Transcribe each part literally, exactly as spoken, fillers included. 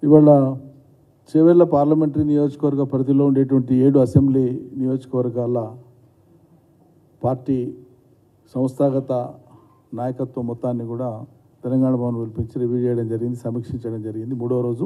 ఇవాళ చేవెళ్ళ పార్లమెంటరీ నియోజకవర్గ పరిధిలో ఉండేటువంటి ఏడు అసెంబ్లీ నియోజకవర్గాల పార్టీ సంస్థాగత నాయకత్వం మొత్తాన్ని కూడా తెలంగాణ భవన్ పిలిపించి రివ్యూ చేయడం జరిగింది, సమీక్షించడం జరిగింది. మూడో రోజు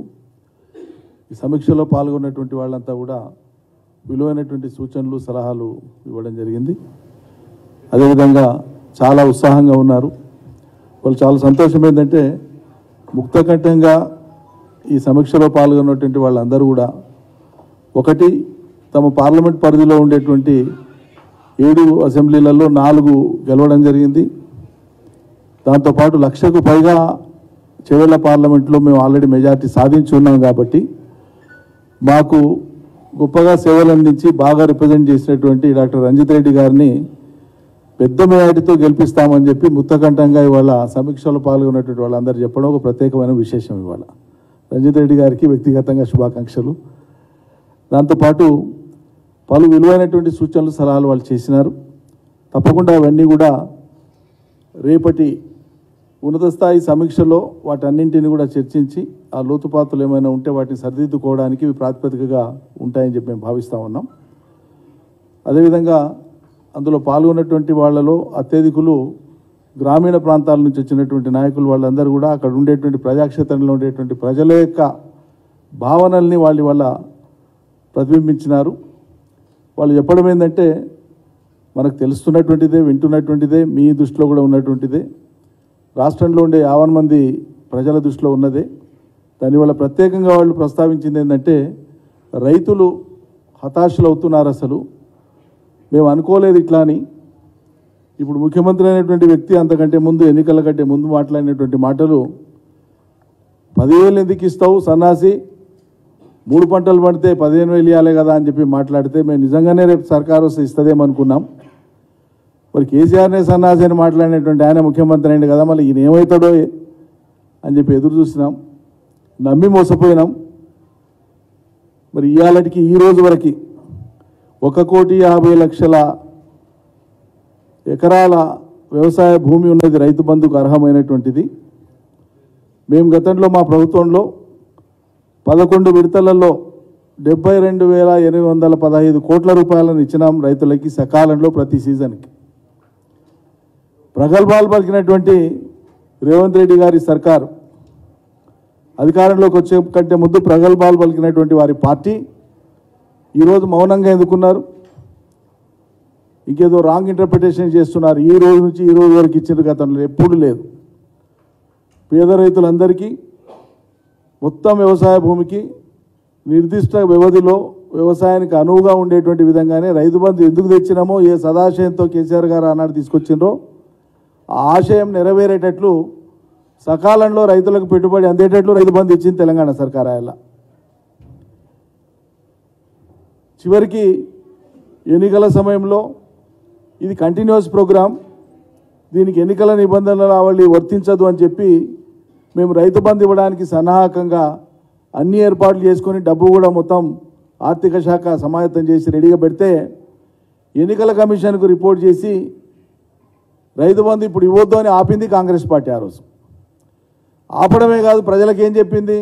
ఈ సమీక్షలో పాల్గొన్నటువంటి వాళ్ళంతా కూడా విలువైనటువంటి సూచనలు సలహాలు ఇవ్వడం జరిగింది. అదేవిధంగా చాలా ఉత్సాహంగా ఉన్నారు వాళ్ళు. చాలా సంతోషం ఏంటంటే ముక్తకంఠంగా ఈ సమీక్షలో పాల్గొన్నటువంటి వాళ్ళందరూ కూడా ఒకటి తమ పార్లమెంట్ పరిధిలో ఉండేటువంటి ఏడు అసెంబ్లీలలో నాలుగు గెలవడం జరిగింది. దాంతోపాటు లక్షకు పైగా చేవెళ్ళ పార్లమెంట్లో మేము ఆల్రెడీ మెజార్టీ సాధించి ఉన్నాం కాబట్టి మాకు గొప్పగా సేవలు అందించి బాగా రిప్రజెంట్ చేసినటువంటి డాక్టర్ రంజిత్ రెడ్డి గారిని పెద్ద మెజార్టీతో గెలిపిస్తామని చెప్పి ముక్తకంఠంగా ఇవాళ సమీక్షలో పాల్గొన్నటువంటి వాళ్ళందరూ చెప్పడం ఒక ప్రత్యేకమైన విశేషం. ఇవాళ రంజిత్ రెడ్డి గారికి వ్యక్తిగతంగా శుభాకాంక్షలు. దాంతోపాటు పలు విలువైనటువంటి సూచనలు సలహాలు వాళ్ళు చేసినారు. తప్పకుండా అవన్నీ కూడా రేపటి ఉన్నత స్థాయి సమీక్షలో వాటన్నింటిని కూడా చర్చించి ఆ లోతుపాతులు ఏమైనా ఉంటే వాటిని సరిదిద్దుకోవడానికి ప్రాతిపదికగా ఉంటాయని చెప్పి మేము భావిస్తూ ఉన్నాం. అదేవిధంగా అందులో పాల్గొన్నటువంటి వాళ్ళలో అత్యధికులు గ్రామీణ ప్రాంతాల నుంచి వచ్చినటువంటి నాయకులు వాళ్ళందరూ కూడా అక్కడ ఉండేటువంటి ప్రజాక్షేత్రంలో ఉండేటువంటి ప్రజల యొక్క భావనల్ని వాళ్ళు వాళ్ళ ప్రతిబింబించినారు. వాళ్ళు చెప్పడం ఏంటంటే మనకు తెలుస్తున్నటువంటిదే, వింటున్నటువంటిదే, మీ దృష్టిలో కూడా ఉన్నటువంటిదే, రాష్ట్రంలో ఉండే యావన్ మంది ప్రజల దృష్టిలో ఉన్నదే. దానివల్ల ప్రత్యేకంగా వాళ్ళు ప్రస్తావించింది ఏంటంటే రైతులు హతాశలు అవుతున్నారు. అసలు మేము అనుకోలేదు ఇట్లా అని. ఇప్పుడు ముఖ్యమంత్రి అయినటువంటి వ్యక్తి అంతకంటే ముందు ఎన్నికల కంటే ముందు మాట్లాడినటువంటి మాటలు పదివేలు ఎందుకు ఇస్తావు సన్నాసి, మూడు పంటలు పడితే పదిహేను వేలు ఇవ్వాలి కదా అని చెప్పి మాట్లాడితే మేము నిజంగానే రేపు సర్కారు వస్తే ఇస్తుందేమనుకున్నాం. మరి కేసీఆర్నే సన్నాసి అని మాట్లాడినటువంటి ఆయన ముఖ్యమంత్రి అయింది కదా, మళ్ళీ ఈయన ఏమవుతాడో అని చెప్పి ఎదురు చూసినాం, నమ్మి మోసపోయినాం. మరి ఇవాళకి ఈ రోజు వరకు ఒక కోటి యాభై లక్షల ఎకరాల వ్యవసాయ భూమి ఉన్నది రైతు బంధుకు అర్హమైనటువంటిది. మేము గతంలో మా ప్రభుత్వంలో పదకొండు విడతలలో డెబ్బై రెండు వేల ఎనిమిది వందల పదహైదు కోట్ల రూపాయలను ఇచ్చినాం రైతులకి సకాలంలో ప్రతి సీజన్కి. ప్రగల్భాలు పలికినటువంటి రేవంత్ రెడ్డి గారి సర్కారు అధికారంలోకి వచ్చే కంటే ముందు ప్రగల్భాలు పలికినటువంటి వారి పార్టీ ఈరోజు మౌనంగా ఎందుకున్నారు? ఇంకేదో రాంగ్ ఇంటర్ప్రిటేషన్ చేస్తున్నారు. ఈ రోజు నుంచి ఈ రోజు వరకు ఇచ్చిన గతంలో ఎప్పుడు లేదు. పేద రైతులందరికీ మొత్తం వ్యవసాయ భూమికి నిర్దిష్ట వ్యవధిలో వ్యవసాయానికి అనువుగా ఉండేటువంటి విధంగానే రైతు బంధు ఎందుకు తెచ్చినామో, ఏ సదాశయంతో కేసీఆర్ గారు ఆనాడు తీసుకొచ్చిండ్రో ఆ ఆశయం నెరవేరేటట్లు సకాలంలో రైతులకు పెట్టుబడి అందేటట్లు రైతు బంధు ఇచ్చింది తెలంగాణ సర్కార్. ఆయన చివరికి ఎన్నికల సమయంలో ఇది కంటిన్యూస్ ప్రోగ్రాం, దీనికి ఎన్నికల నిబంధనల రావాలి వర్తించదు అని చెప్పి మేము రైతు బంధు ఇవ్వడానికి సన్నాహకంగా అన్ని ఏర్పాట్లు చేసుకొని డబ్బు కూడా మొత్తం ఆర్థిక శాఖ సమాయత్తం చేసి రెడీగా పెడితే ఎన్నికల కమిషన్కు రిపోర్ట్ చేసి రైతు బంధు ఇప్పుడు ఇవ్వద్దు అని ఆపింది కాంగ్రెస్ పార్టీ. ఆ రోజు ఆపడమే కాదు, ప్రజలకు ఏం చెప్పింది,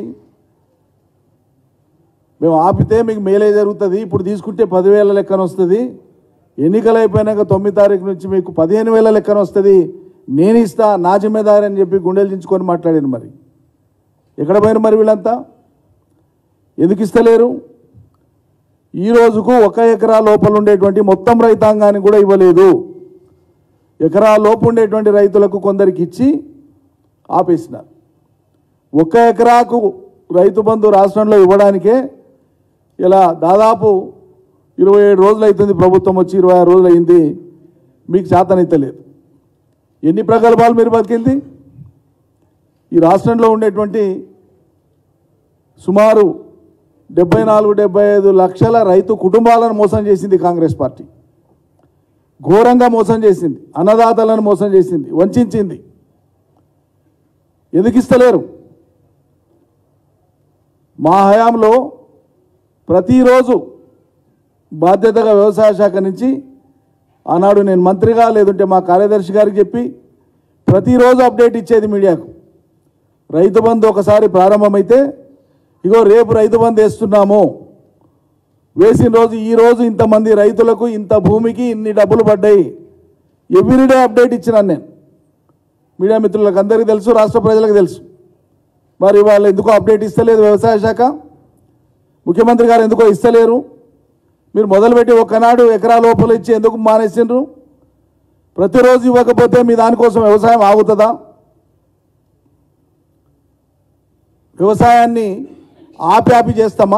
మేము ఆపితే మీకు మేలే జరుగుతుంది, ఇప్పుడు తీసుకుంటే పదివేల లెక్కన వస్తుంది, ఎన్నికలు అయిపోయినాక తొమ్మిది తారీఖు నుంచి మీకు పదిహేను వేల లెక్కన వస్తుంది, నేను ఇస్తా, నా జిమ్మేదారి అని చెప్పి గుండెలు దించుకొని మాట్లాడాను. మరి ఎక్కడ పోయిన మరి వీళ్ళంతా ఎందుకు ఇస్తలేరు? ఈ రోజుకు ఒక ఎకరా లోపల ఉండేటువంటి మొత్తం రైతాంగానికి కూడా ఇవ్వలేదు. ఎకరా లోపు ఉండేటువంటి రైతులకు కొందరికి ఇచ్చి ఆపేసినారు. ఒక ఎకరాకు రైతు బంధు రాష్ట్రంలో ఇవ్వడానికే ఇలా దాదాపు ఇరవై ఏడు రోజులు అవుతుంది, ప్రభుత్వం వచ్చి ఇరవై ఆరు రోజులు అయింది, మీకు చేతనెత్తలేదు. ఎన్ని ప్రగల్భాలు మీరు బతికింది? ఈ రాష్ట్రంలో ఉండేటువంటి సుమారు డెబ్బై నాలుగు డెబ్బై ఐదు లక్షల రైతు కుటుంబాలను మోసం చేసింది కాంగ్రెస్ పార్టీ. ఘోరంగా మోసం చేసింది, అన్నదాతలను మోసం చేసింది, వంచింది. ఎందుకు ఇస్తలేరు? మా హయాంలో ప్రతిరోజు బాధ్యతగా వ్యవసాయ శాఖ నుంచి ఆనాడు నేను మంత్రిగా లేదంటే మా కార్యదర్శి గారికి చెప్పి ప్రతిరోజు అప్డేట్ ఇచ్చేది మీడియాకు. రైతు బంధు ఒకసారి ప్రారంభమైతే ఇగో రేపు రైతు బంధు వేస్తున్నాము, వేసిన రోజు ఈ రోజు ఇంతమంది రైతులకు ఇంత భూమికి ఇన్ని డబ్బులు పడ్డాయి, ఎవ్రీడే అప్డేట్ ఇచ్చినాను నేను. మీడియా మిత్రులకు అందరికీ తెలుసు, రాష్ట్ర ప్రజలకు తెలుసు. మరి వాళ్ళు ఎందుకో అప్డేట్ ఇస్తలేదు వ్యవసాయ శాఖ, ముఖ్యమంత్రి గారు ఎందుకో ఇస్తలేరు. మీరు మొదలుపెట్టి ఒక్కనాడు ఎకరా లోపల ఇచ్చి ఎందుకు మానేసిండ్రు? ప్రతిరోజు ఇవ్వకపోతే మీ దానికోసం వ్యవసాయం ఆగుతుందా? వ్యవసాయాన్ని ఆపి ఆపి చేస్తామా?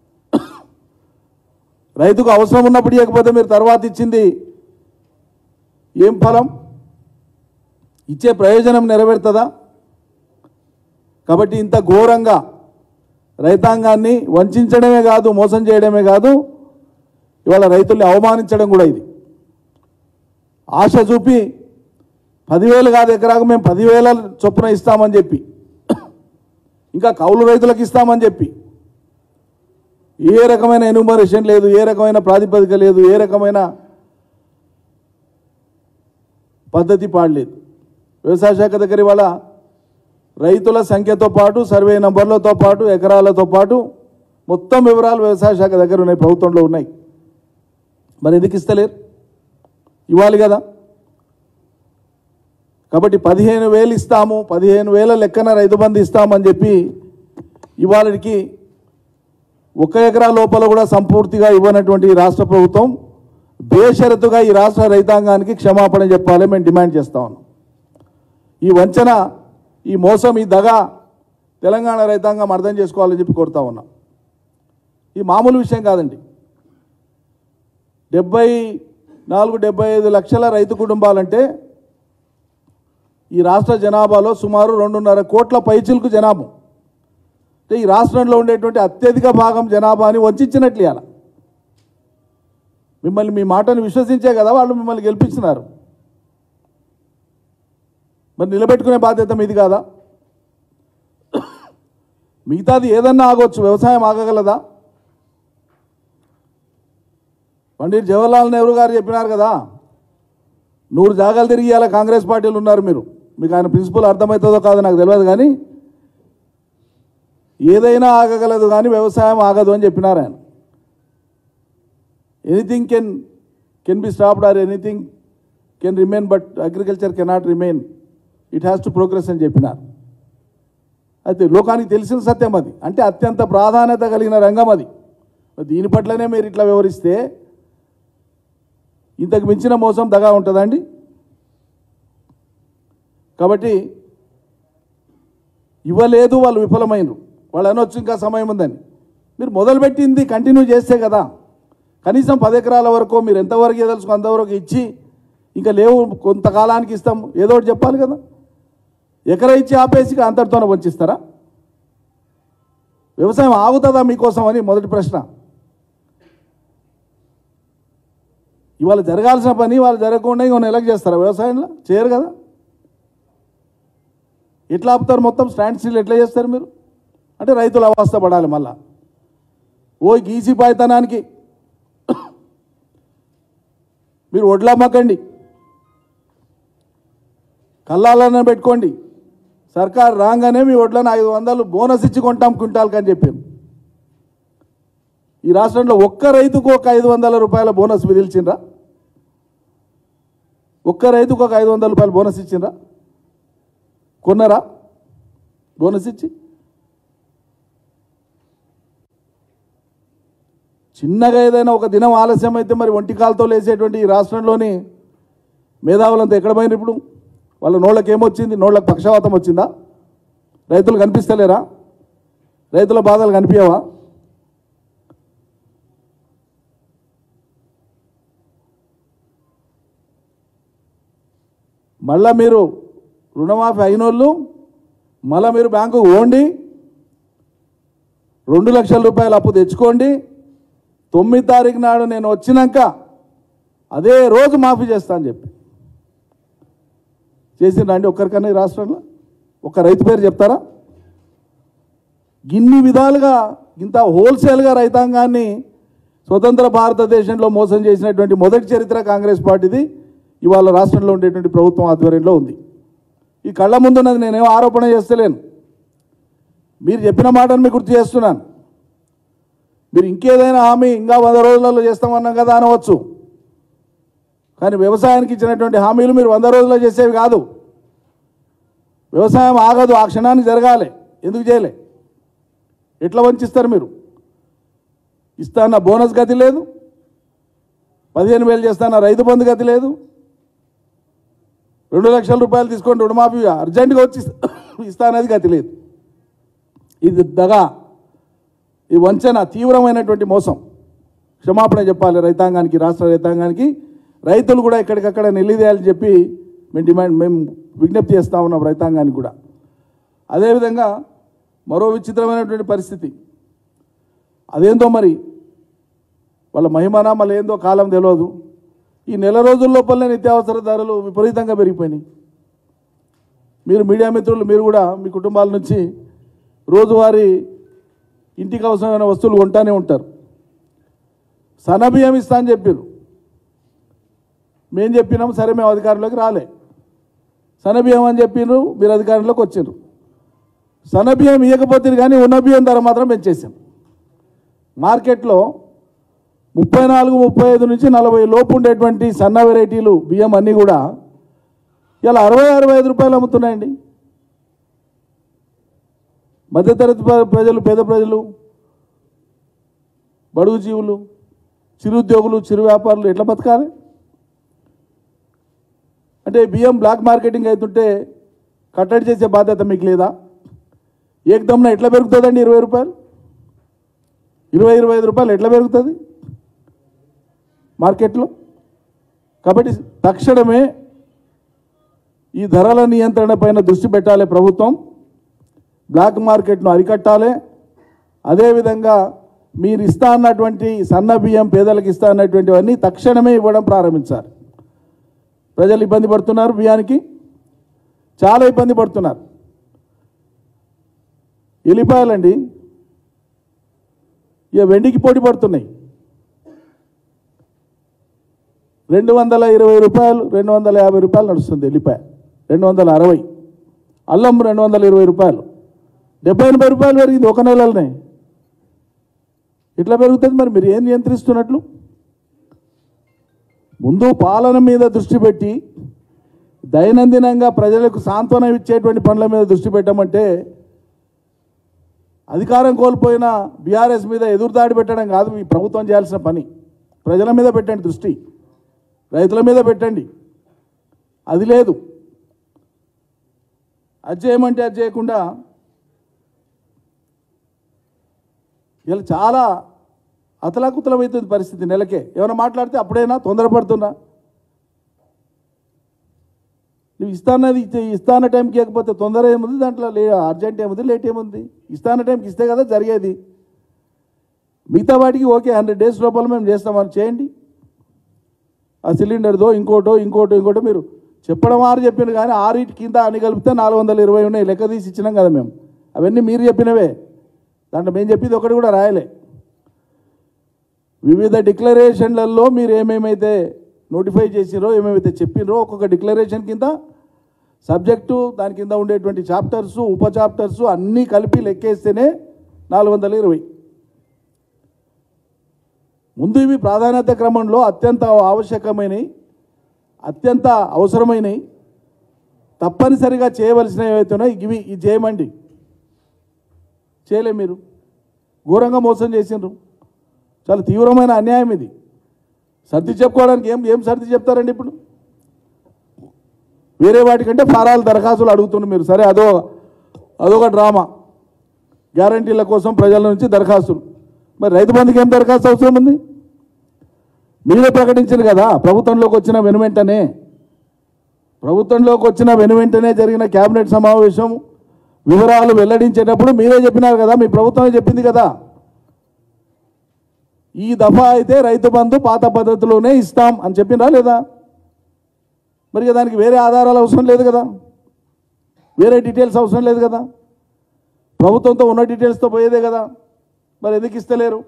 రైతుకు అవసరం ఉన్నప్పుడు ఇవ్వకపోతే మీరు తర్వాత ఇచ్చింది ఏం ఫలం? ఇచ్చే ప్రయోజనం నెరవేరుతుందా? కాబట్టి ఇంత ఘోరంగా రైతాంగాన్ని వంచడమే కాదు, మోసం చేయడమే కాదు, ఇవాళ రైతుల్ని అవమానించడం కూడా ఇది. ఆశ చూపి పదివేలు కాదు ఎకరాకు మేము పదివేల చొప్పున ఇస్తామని చెప్పి, ఇంకా కౌలు రైతులకు ఇస్తామని చెప్పి, ఏ రకమైన ఎన్యూమరేషన్ లేదు, ఏ రకమైన ప్రాతిపదిక లేదు, ఏ రకమైన పద్ధతి పాడలేదు. వ్యవసాయ శాఖ దగ్గర ఇవాళ రైతుల సంఖ్యతో పాటు సర్వే నంబర్లతో పాటు ఎకరాలతో పాటు మొత్తం వివరాలు వ్యవసాయ శాఖ దగ్గర ఉన్నాయి, ప్రభుత్వంలో ఉన్నాయి. మరి ఎందుకు ఇస్తలేరు? ఇవ్వాలి కదా. కాబట్టి పదిహేను వేలు ఇస్తాము, పదిహేను వేల లెక్కన రైతు బంధు ఇస్తామని చెప్పి ఇవాళకి ఒక ఎకరా లోపల కూడా సంపూర్తిగా ఇవ్వనటువంటి రాష్ట్ర ప్రభుత్వం బేషరతుగా ఈ రాష్ట్ర రైతాంగానికి క్షమాపణ చెప్పాలి మేము డిమాండ్ చేస్తా ఉన్నాం. ఈ వంచన, ఈ మోసం, ఈ దగ తెలంగాణ రైతాంగం అర్థం చేసుకోవాలని చెప్పి కోరుతా ఉన్నాం. ఈ మామూలు విషయం కాదండి. డెబ్బై నాలుగు డెబ్బై ఐదు లక్షల రైతు కుటుంబాలంటే ఈ రాష్ట్ర జనాభాలో సుమారు రెండున్నర కోట్ల పైచిలకు జనాభా. అంటే ఈ రాష్ట్రంలో ఉండేటువంటి అత్యధిక భాగం జనాభాని వంచినట్లు ఇవ్వాలి. మిమ్మల్ని, మీ మాటను విశ్వసించే కదా వాళ్ళు మిమ్మల్ని గెలిపించినారు. మరి నిలబెట్టుకునే బాధ్యత మీది కాదా? మిగతాది ఏదన్నా ఆగొచ్చు, వ్యవసాయం ఆగగలదా? పండిట్ జవహర్లాల్ నెహ్రూ గారు చెప్పినారు కదా, నూరు జాగాలు తిరిగి ఇలా కాంగ్రెస్ పార్టీలు ఉన్నారు మీరు. మీకు ఆయన ప్రిన్సిపల్ అర్థమవుతుందో కాదో నాకు తెలియదు, కానీ ఏదైనా ఆగగలదు కానీ వ్యవసాయం ఆగదు అని చెప్పినారు ఆయన. Anything can can be stopped or anything can remain, but agriculture cannot remain, it has to progress అని చెప్పినారు. అయితే లోకానికి తెలిసిన సత్యం అది. అంటే అత్యంత ప్రాధాన్యత కలిగిన రంగం అది. దీని పట్లనే మీరు ఇట్లా వివరిస్తే ఇంతకు మించిన మోసం దగా ఉంటుందండి. కాబట్టి ఇవ్వలేదు, వాళ్ళు విఫలమైనరు, వాళ్ళు అనొచ్చు ఇంకా సమయం ఉందని. మీరు మొదలుపెట్టింది కంటిన్యూ చేస్తే కదా, కనీసం పది ఎకరాల వరకు మీరు ఎంతవరకు ఏదలుచుకో అంతవరకు ఇచ్చి, ఇంకా లేవు కొంతకాలానికి ఇస్తాం ఏదో ఒకటి చెప్పాలి కదా. ఎకరా ఇచ్చి ఆపేసి అంతటితోనే వంచిస్తారా? వ్యవసాయం ఆగుతుందా మీకోసం అని మొదటి ప్రశ్న. ఇవాళ జరగాల్సిన పని వాళ్ళు జరగకుండా ఇంకో నెలకు చేస్తారా? వ్యవసాయంలో చేయరు కదా. ఎట్లా ఆపుతారు? మొత్తం స్టాండ్ స్టిల్ ఎట్లా చేస్తారు మీరు? అంటే రైతులు అవస్థ పడాలి మళ్ళా. ఓ గీసి పాయితనానికి మీరు వడ్లు అమ్మకండి, కల్లాలనే పెట్టుకోండి. సర్కారు రాగానే మీ వడ్లను ఐదు వందలు బోనస్ ఇచ్చి కొంటాం క్వింటాల్కి అని చెప్పాను. ఈ రాష్ట్రంలో ఒక్క రైతుకు ఒక ఐదు వందల రూపాయల బోనస్ విధిల్చిండ్రా? ఒక్క రైతుకు ఒక ఐదు వందల రూపాయల బోనస్ ఇచ్చిండ్రా? కొన్నారా బోనస్ ఇచ్చి? చిన్నగా ఏదైనా ఒక దినం ఆలస్యం అయితే మరి ఒంటికాలతో లేసేటువంటి ఈ రాష్ట్రంలోని మేధావులంతా ఎక్కడ పోయిన? ఇప్పుడు వాళ్ళ నోళ్ళకి ఏమొచ్చింది? నోళ్ళకి పక్షవాతం వచ్చిందా? రైతులు కనిపిస్తలేరా? రైతుల బాధలు కనిపించవా? మళ్ళా మీరు రుణమాఫీ అయినోళ్ళు మళ్ళీ మీరు బ్యాంకుకు పోండి, రెండు లక్షల రూపాయల అప్పు తెచ్చుకోండి, తొమ్మిది తారీఖు నాడు నేను వచ్చినాక అదే రోజు మాఫీ చేస్తా అని చెప్పి చేసిండ్రా అండి? ఒక్కరికన్నా ఈ రాష్ట్రంలో ఒక్క రైతు పేరు చెప్తారా? ఇన్ని విధాలుగా ఇంత హోల్సేల్గా రైతాంగాన్ని స్వతంత్ర భారతదేశంలో మోసం చేసినటువంటి మొదటి చరిత్ర కాంగ్రెస్ పార్టీది ఇవాళ రాష్ట్రంలో ఉండేటువంటి ప్రభుత్వం ఆధ్వర్యంలో ఉంది. ఈ కళ్ళ ముందున్నది నేనేమో ఆరోపణ చేస్తలేను. మీరు చెప్పిన మాటను మీకు గుర్తు చేస్తున్నాను. మీరు ఇంకేదైనా హామీ ఇంకా వంద రోజులలో చేస్తామన్నాం కదా అనవచ్చు, కానీ వ్యవసాయానికి ఇచ్చినటువంటి హామీలు మీరు వంద రోజుల్లో చేసేవి కాదు. వ్యవసాయం ఆగదు, ఆ క్షణానికి జరగాలి. ఎందుకు చేయలే? ఎట్లా వంచిస్తారు మీరు? ఇస్తాన్న బోనస్ గతి లేదు, పదిహేను వేలు చేస్తాన్న రైతు బంధు గతి లేదు, రెండు లక్షల రూపాయలు తీసుకొని రుణమాఫీ అర్జెంటుగా వచ్చి ఇస్తానది గతి లేదు. ఇది దగా, ఈ వంచన, తీవ్రమైనటువంటి మోసం. క్షమాపణ చెప్పాలి రైతాంగానికి, రాష్ట్ర రైతాంగానికి. రైతులు కూడా ఎక్కడికక్కడ నిలిదేయాలని చెప్పి మేము డిమాండ్ మేము విజ్ఞప్తి చేస్తూ ఉన్నాం రైతాంగానికి కూడా. అదేవిధంగా మరో విచిత్రమైనటువంటి పరిస్థితి, అదేందో మరి వాళ్ళ మహిమనా మళ్ళీ ఏందో కాలం తెలియదు. ఈ నెల రోజుల లోపలనే నిత్యావసర ధరలు విపరీతంగా పెరిగిపోయినాయి. మీరు మీడియా మిత్రులు, మీరు కూడా మీ కుటుంబాల నుంచి రోజువారీ ఇంటికి అవసరమైన వస్తువులు కొంటానే ఉంటారు. సన్నబియ్యం ఇస్తా అని చెప్పారు. మేము చెప్పినాం, సరే మేము అధికారంలోకి రాలే. సన్నబియ్యం అని చెప్పినారు, మీరు అధికారంలోకి వచ్చారు. సన్నబియ్యం ఇవ్వకపోతే కానీ ఉన్న బియ్యం ధర మాత్రం పెంచేసాం. మార్కెట్లో ముప్పై నాలుగు ముప్పై ఐదు నుంచి నలభై లోపు ఉండేటువంటి సన్న వెరైటీలు బియ్యం అన్నీ కూడా ఇలా అరవై అరవై ఐదు రూపాయలు అమ్ముతున్నాయండి. మధ్యతరగతి ప్రజలు, పేద ప్రజలు, బడుగు జీవులు, చిరుద్యోగులు, చిరు వ్యాపారులు ఎట్లా బతకాలి? అంటే బియ్యం బ్లాక్ మార్కెటింగ్ అవుతుంటే కట్టడి చేసే బాధ్యత మీకు లేదా? ఏకదమ్న ఎట్లా పెరుగుతుందండి? ఇరవై రూపాయలు ఇరవై ఇరవై ఐదు రూపాయలు ఎట్లా పెరుగుతుంది మార్కెట్లో? కాబట్టి తక్షణమే ఈ ధరల నియంత్రణ పైన దృష్టి పెట్టాలి ప్రభుత్వం. బ్లాక్ మార్కెట్ను అరికట్టాలి. అదేవిధంగా మీరు ఇస్తా అన్నటువంటి సన్న బియ్యం, పేదలకు ఇస్తా అన్నటువంటివన్నీ తక్షణమే ఇవ్వడం ప్రారంభించాలి. ప్రజలు ఇబ్బంది పడుతున్నారు, బియ్యానికి చాలా ఇబ్బంది పడుతున్నారు. ఎల్లిపాయలండి ఇక వెండికి పోటీ పడుతున్నాయి. రెండు వందల ఇరవై రూపాయలు రెండు వందల యాభై రూపాయలు నడుస్తుంది ఎల్లిపాయ, రెండు వందల అరవై. అల్లం రెండు వందల ఇరవై రూపాయలు, డెబ్బై ఎనభై రూపాయలు పెరిగింది ఒక నెలలోనే. ఇట్లా పెరుగుతుంది. మరి మీరు ఏం నియంత్రిస్తున్నట్లు? ముందు పాలన మీద దృష్టి పెట్టి దైనందినంగా ప్రజలకు సాంత్వనం ఇచ్చేటువంటి పనుల మీద దృష్టి పెట్టమంటే అధికారం కోల్పోయిన బీఆర్ఎస్ మీద ఎదురుదాడి పెట్టడం కాదు మీ ప్రభుత్వం చేయాల్సిన పని. ప్రజల మీద పెట్టండి దృష్టి, రైతుల మీద పెట్టండి. అది లేదు. అది చేయమంటే అది చేయకుండా ఇలా చాలా అతలాకుతలమవుతుంది పరిస్థితి. నెలకే ఏమైనా మాట్లాడితే అప్పుడైనా తొందరపడుతున్నా. నువ్వు ఇస్తానది ఇస్తాన టైంకి ఇవ్వకపోతే తొందర ఏముంది దాంట్లో? లే అర్జెంట్ ఏముంది, లేట్ ఏముంది? ఇస్తాన టైంకి ఇస్తే కదా జరిగేది. మిగతా వాటికి ఓకే, హండ్రెడ్ డేస్ లోపల మేము చేస్తామని చేయండి. ఆ సిలిండర్దో ఇంకోటో ఇంకోటో ఇంకోటో మీరు చెప్పడం ఆరు చెప్పిన కానీ ఆరింటి కింద అని కలిపితే నాలుగు వందల ఇరవై ఉన్నాయి. లెక్క తీసి ఇచ్చినాం కదా మేము. అవన్నీ మీరు చెప్పినవే, దాంట్లో మేము చెప్పింది ఒకటి కూడా రాయలే. వివిధ డిక్లరేషన్లలో మీరు ఏమేమైతే నోటిఫై చేసిరో, ఏమేమైతే చెప్పినరో ఒక్కొక్క డిక్లరేషన్ కింద సబ్జెక్టు, దాని కింద ఉండేటువంటి చాప్టర్సు, ఉప చాప్టర్సు అన్నీ కలిపి లెక్కేస్తేనే నాలుగు వందల ఇరవై. ముందు ఇవి ప్రాధాన్యత క్రమంలో అత్యంత ఆవశ్యకమైనవి, అత్యంత అవసరమైనవి, తప్పనిసరిగా చేయవలసినవి ఏవైతున్నాయో ఇవి ఇది చేయమండి. చేయలే. మీరు ఘోరంగా మోసం చేసిండ్రు. చాలా తీవ్రమైన అన్యాయం ఇది. సర్ది చెప్పుకోవడానికి ఏం ఏం సర్ది చెప్తారండి ఇప్పుడు? వేరే వాటికంటే ఫారాలు దరఖాస్తులు అడుగుతున్నారు మీరు. సరే, అదో అదొక డ్రామా. గ్యారంటీల కోసం ప్రజల నుంచి దరఖాస్తులు. మరి రైతు బంధుకి ఏం దరఖాస్తు అవసరం ఉంది? మీరే ప్రకటించారు కదా ప్రభుత్వంలోకి వచ్చిన వెను వెంటనే ప్రభుత్వంలోకి వచ్చిన వెను వెంటనే జరిగిన కేబినెట్ సమావేశం వివరాలు వెల్లడించేటప్పుడు మీరే చెప్పినారు కదా, మీ ప్రభుత్వమే చెప్పింది కదా, ఈ దఫా అయితే రైతు బంధు పాత పద్ధతిలోనే ఇస్తాం అని చెప్పినా లేదా? మరి దానికి వేరే ఆధారాలు అవసరం లేదు కదా, వేరే డీటెయిల్స్ అవసరం లేదు కదా, ప్రభుత్వంతో ఉన్న డీటెయిల్స్తో పోయేదే కదా. మరి ఎందుకు ఇస్తలేరు?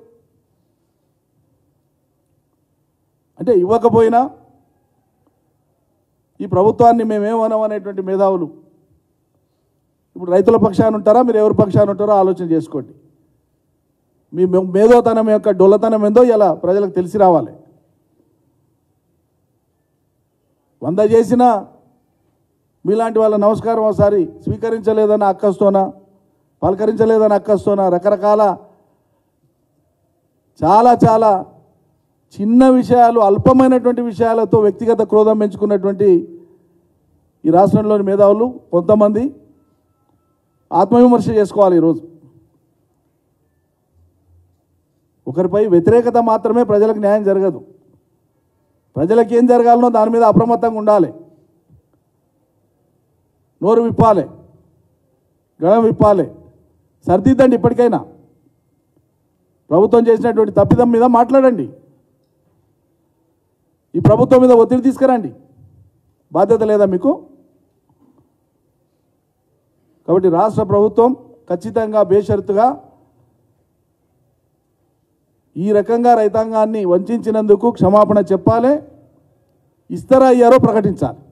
అంటే ఇవ్వకపోయినా ఈ ప్రభుత్వాన్ని మేమేమనం అనేటువంటి మేధావులు ఇప్పుడు రైతుల పక్షాన ఉంటారా, మీరు ఎవరి పక్షాన ఉంటారో ఆలోచన చేసుకోండి. మీ మేధోతనం యొక్క డొల్లతనం ఏందో ఇలా ప్రజలకు తెలిసి రావాలి. వంద చేసిన మీలాంటి వాళ్ళ నమస్కారం ఒకసారి స్వీకరించలేదన్న అక్కస్తోనా, పలకరించలేదన్న అక్కస్తోనా, రకరకాల చాలా చాలా చిన్న విషయాలు, అల్పమైనటువంటి విషయాలతో వ్యక్తిగత క్రోధం పెంచుకున్నటువంటి ఈ రాష్ట్రంలోని మేధావులు కొంతమంది ఆత్మవిమర్శ చేసుకోవాలి. ఈరోజు ఒకరిపై వ్యతిరేకత మాత్రమే ప్రజలకు న్యాయం జరగదు. ప్రజలకు ఏం జరగాలనో దాని మీద అప్రమత్తంగా ఉండాలి. నోరు విప్పాలి, గళం విప్పాలి, సర్దిద్దండి. ఇప్పటికైనా ప్రభుత్వం చేసినటువంటి తప్పిదం మీద మాట్లాడండి. ఈ ప్రభుత్వం మీద ఒత్తిడి తీసుకురండి. బాధ్యత లేదా మీకు? కాబట్టి రాష్ట్ర ప్రభుత్వం ఖచ్చితంగా బేషరతుగా ఈ రకంగా రైతాంగాన్ని వంచినందుకు క్షమాపణ చెప్పాలి. ఇస్తారా అయ్యారో ప్రకటించాలి.